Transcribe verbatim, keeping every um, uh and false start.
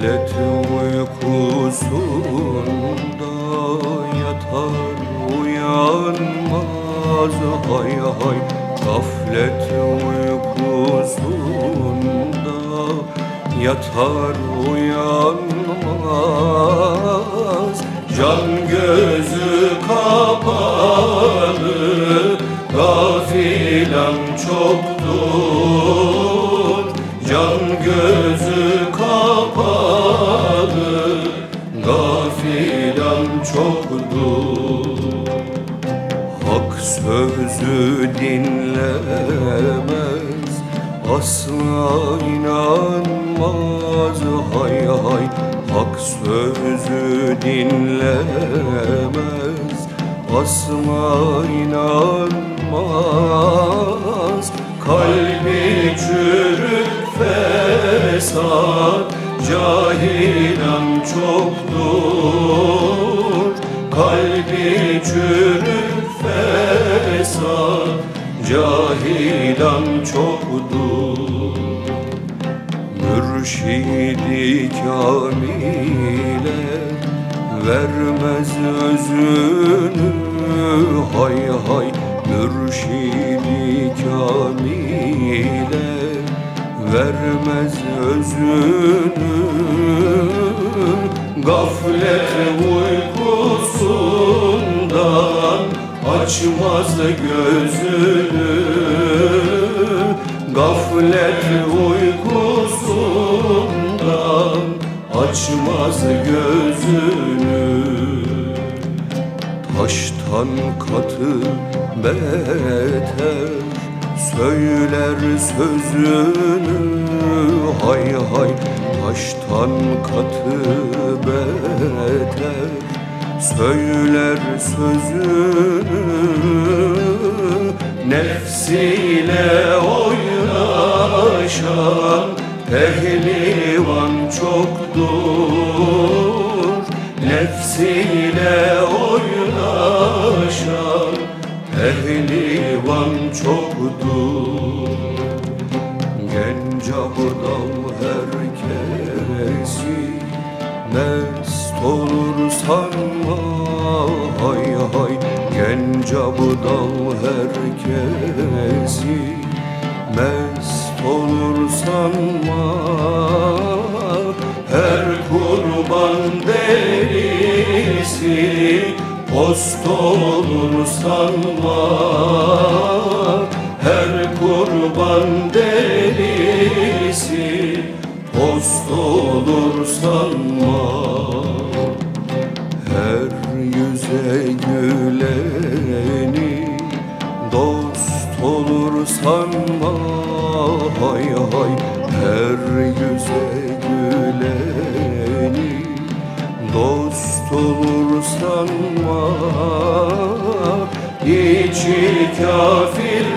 Gaflet uykusunda yatar uyanmaz, hay hay. Gaflet uykusunda yatar uyanmaz. Can gözü kapalı, gafilen çoktur. Can gözü kapalı, gafilen çoktur. Hak sözü dinlemez, asla inanmaz, hay hay. Hak sözü dinlemez, asla inanmaz. Kalbi çürük fesat, cahilen çoktur. Kalbi çürük fesat, cahilen çoktur. Mürşidi kamile vermez özünü, hay hay. Mürşidi kamile vermez özünü. Gaflet uykusundan açmaz gözünü. Gaflet uykusundan açmaz gözünü. Taştan katı beter söyler sözünü, hay hay. Taştan katı beter söyler sözünü. Nefsiyle oynaşan pehlivan çoktur. Nefsiyle oynaşan pehlivan çoktur. Genç abdal herkesi mest olur sanma, hay hay. Genç abdal herkesi mest olur sanma. Her kurban derisi post olur sanma. Her kurban derisi post olur sanma. Her yüze güleni dost olur sanma, hay hay. Her yüze güleni dost olur sanma. İçi kafir